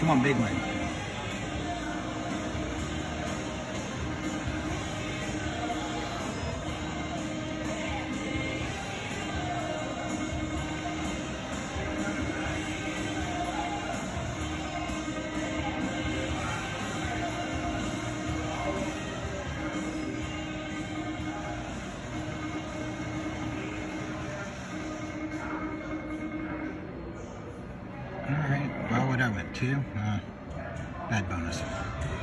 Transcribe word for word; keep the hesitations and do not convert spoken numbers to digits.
Come on, big one. Alright, well, what I went to, uh, bad bonus.